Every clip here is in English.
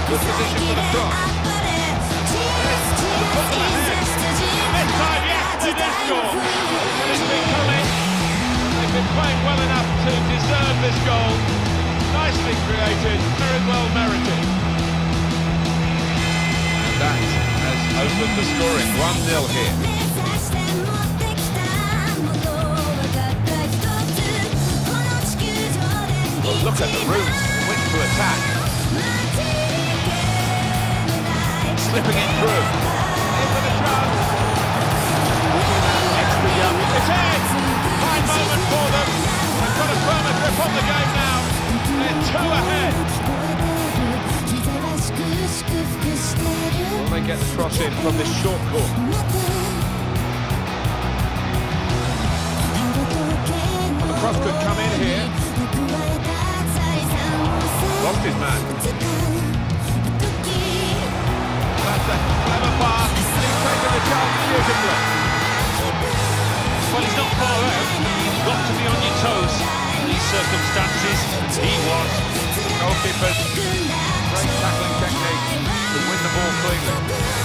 Good position for the cross. This time, yes, they do score. And it's been coming. They've been playing well enough to deserve this goal. Nicely created, very well merited. And that has opened the scoring. 1-0 here. Well, look at the route, quick to attack. Slipping it through. In for the chance. Extra young. It's in! Fine moment for them. They've got a firmer grip on the game now. They're 2 ahead. Will they get the cross in from this short court? Well, the cross could come in here. Lost his man. That's a clever pass. He's taken the chance beautifully. Well, he's not far out. You've got to be on your toes in these circumstances. He was. Goalkeepers, great tackling technique to win the ball cleanly.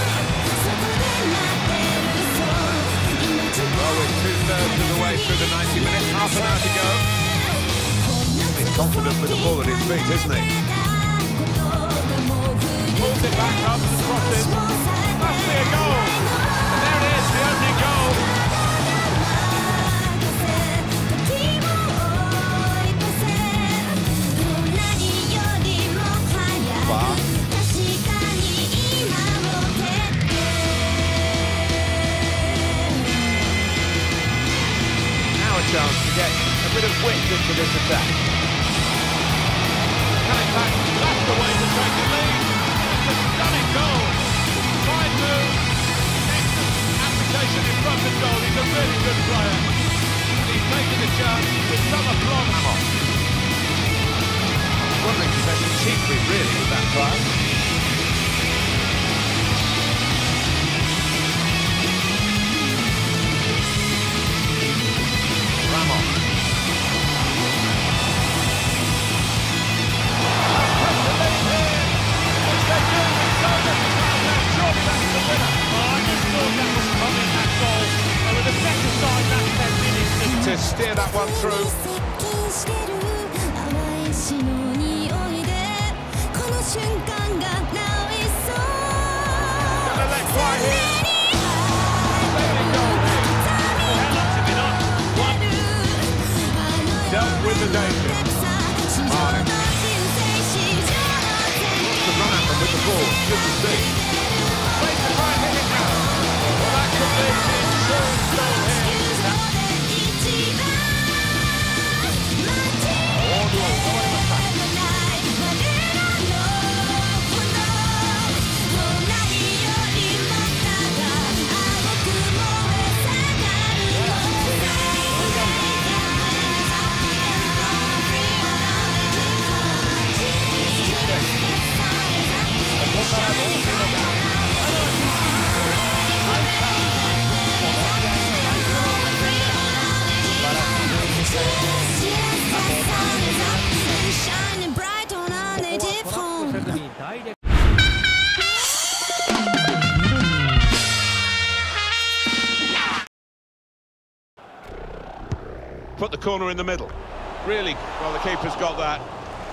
Well, we're 2/3 of the way through the 90 minutes, half an hour to go. He's confident with the ball at his feet, isn't he? Pulls it back up and crosses. Must be a goal. And there it is, the opening goal. Now a chance to get a bit of width into this attack. Coming back, that's the way to take the lead. It's a stunning goal. Fine move. Excellent application in front of goal. He's a really good player. And he's taking the chance with some aplomb. Wondering if they can cheaply really with that pass. Ramos. To steer that one through. Gonna let fly here. Dealt with the danger. Martin. Wants to run at them with the ball. Good to see. Wait to try and hit it now. Well, that could be the insurance goal here. Put the corner in the middle. Really, well, the keeper's got that.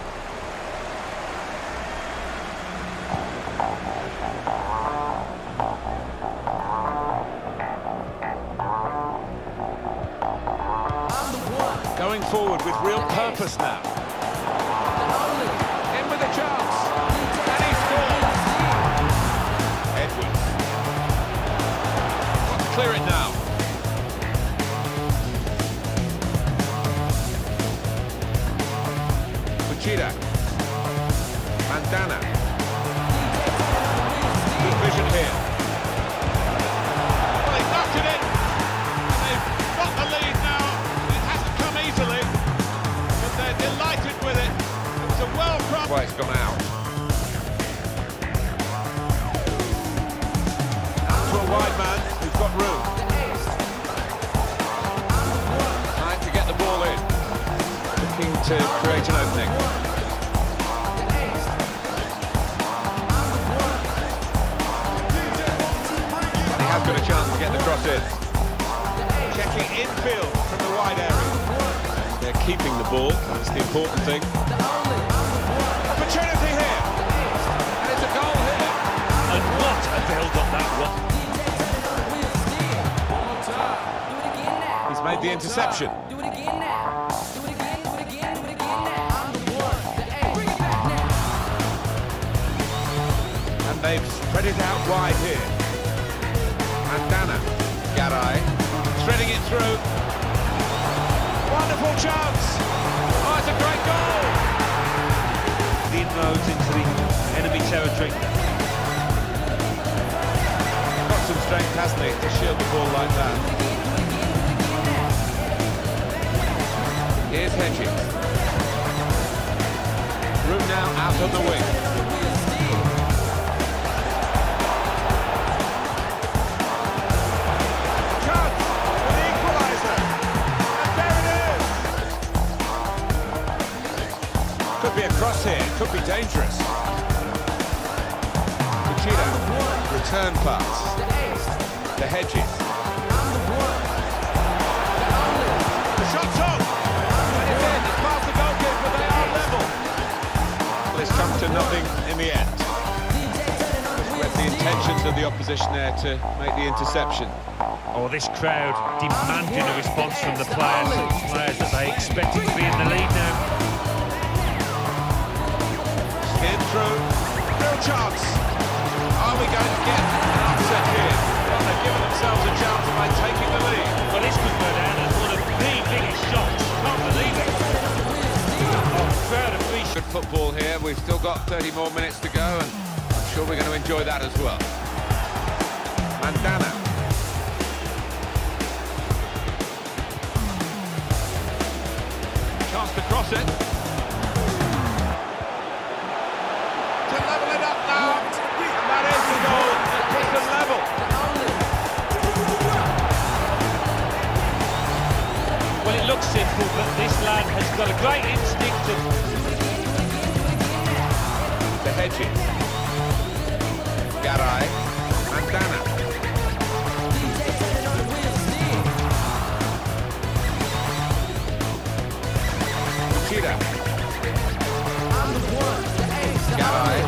Going forward with real purpose now. In with a chance. And he scores. Edwards. Got to clear it now. Chida. Mandana. Good vision here. Well, they've knocked it in. And they've got the lead now. It hasn't come easily. But they're delighted with it. It's a well-crafted... Well, it's gone out. Out to a wide man who's got room. Trying to get the ball in. Looking to create an opening. keeping the ball. That's the important thing. Opportunity here. And it's a goal here. And what a build-up that was. He's made the interception. And they've spread it out wide here. Mandana. Garay. Threading it through. Wonderful chance. Oh, it's a great goal. The inroads into the enemy territory. Got some strength, hasn't he, to shield the ball like that. Here's Hedges. Through now out on the wing. Chance for the equaliser. And there it is. Could be a cross here, could be dangerous. Cucina, return pass. The Hedges. The shot's off. And it's in, it's past the goalkeeper, they are level. Well, it's come to nothing in the end. Just read the intentions of the opposition there to make the interception. Oh, this crowd demanding a response from the players that they expected to be in the lead now. Skin through, real chance. Are we going to get an upset here? Well, they've given themselves a chance by taking the lead. Well, this could go down as one of the biggest shots. Can't believe it. Oh, crowd appreciate. Good football here. We've still got 30 more minutes to go, and I'm sure we're going to enjoy that as well. Mandana. Chance to cross it. To level it up now. And that is the goal that puts them level. Well, it looks simple, but this lad has got a great instinct of... The Hedges. Garay. Mandana. Cucina. Garay.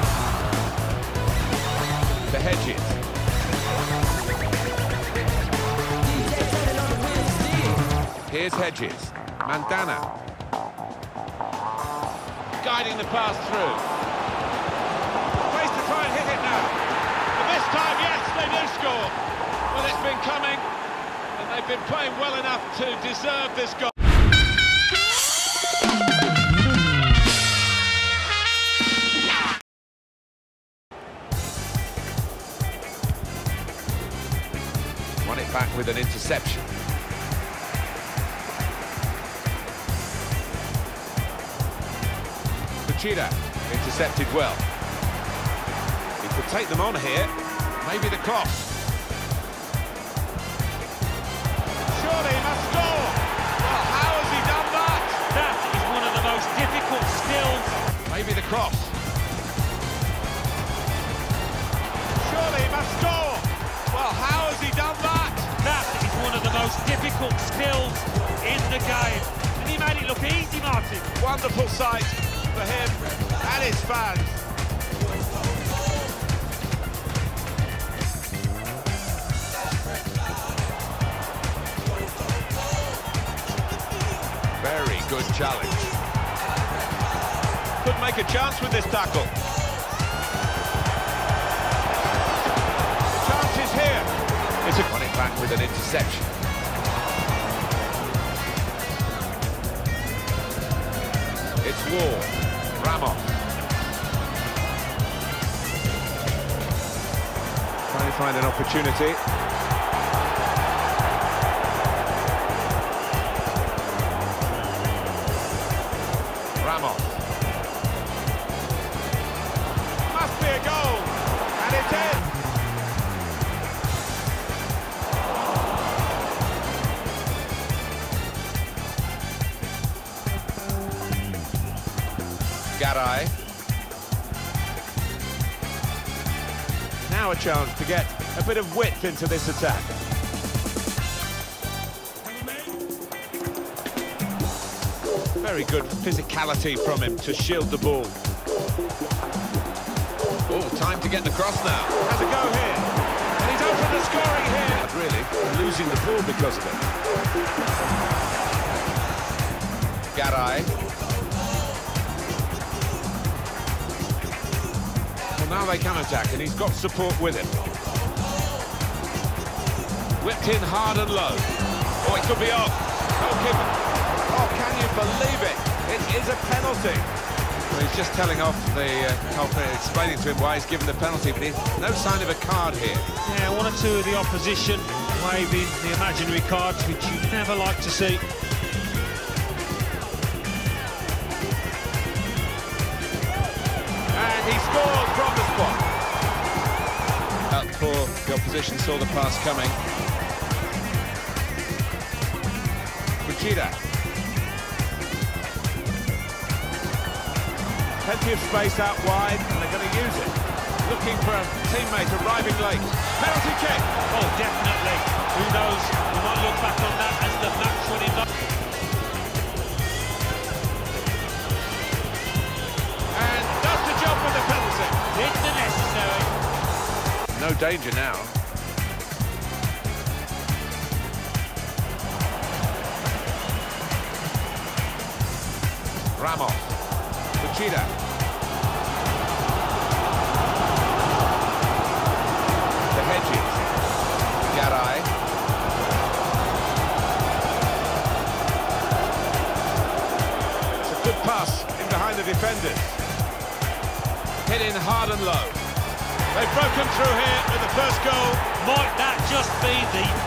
The Hedges. Here's Hedges. Mandana. Guiding the pass through. Place to try and hit it now. But this time, yes, they do score. Well, it's been coming, and they've been playing well enough to deserve this goal. Won it back with an interception. Cucina intercepted well. He could take them on here. Maybe the cross. Surely he must score. Well, how has he done that? That is one of the most difficult skills. Maybe the cross. Surely he must score. Well, how has he done that? That is one of the most difficult skills in the game. And he made it look easy, Martin. Wonderful sight for him and his fans. Very good challenge. Could make a chance with this tackle. Chance is here. It's won it back with an interception. It's Wall. Ramos. Trying to find an opportunity. Ramos. Must be a goal, and it's in. Garay. Now a chance to get a bit of width into this attack. Very good physicality from him to shield the ball. Oh, time to get the cross now. Has a go here. And he's open the scoring here. Really, losing the ball because of it. Garay. Well, now they can attack, and he's got support with him. Whipped in hard and low. Oh, it could be off. Goalkeeper. Oh, can you believe it? It is a penalty. Well, he's just telling off the culprit, explaining to him why he's given the penalty, but no sign of a card here. Yeah, one or two of the opposition waving the imaginary cards, which you never like to see. And he scores from the spot. Before the opposition saw the pass coming. Brigida. Plenty of space out wide, and they're going to use it. Looking for a teammate arriving late. Penalty kick! Oh, definitely. Who knows? We might look back on that as the match-winning goal. And does the job with the penalty. Did the necessary. No danger now. Ramos. Brigida. The Hedges. Garay. It's a good pass in behind the defenders. Hit in hard and low. They've broken through here with the first goal. Might that just be the